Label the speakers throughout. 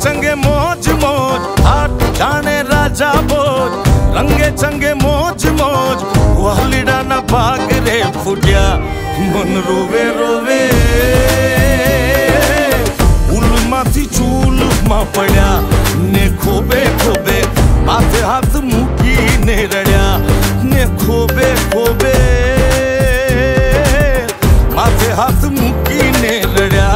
Speaker 1: चंगे मौज मौज हाथ जाने राजा बोझ रंगे चंगे मौज मौज वालिडा ना भाग रे फुटिया मन रोवे रोवे उल माथी चूल मा पड्या ने खोबे खोबे माथे हाथ मूकी ने रड्या ने खोबे खोबे माथे हाथ मूकी ने रड्या।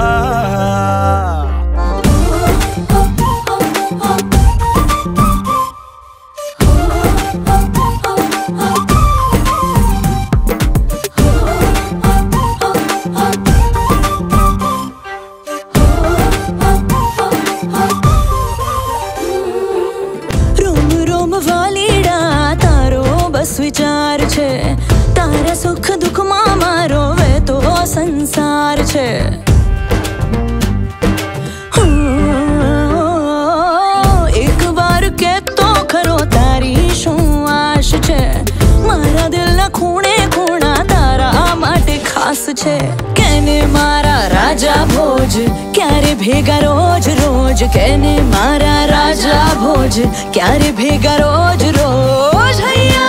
Speaker 2: विचार छे तारा सुख दुख में मारो वे तो संसार छे। एक बार के तो खरो तारी शू आश छे मारा दिल ना खूणे खूणा तारा माटे खास छे। केने मारा राजा भोज क्यारे भेगा रोज रोज केने मारा राजा भोज क्यारे भेगा रोज रोज हैया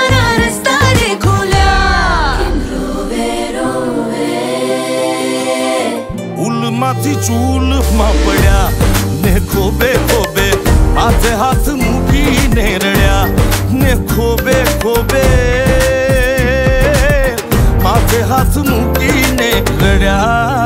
Speaker 1: माथी चूल मा पड्या ने खोबे खोबे माथे हाथ मूकी ने रड्या ने खोबे खोबे माथे हाथ मूकी ने रड्या।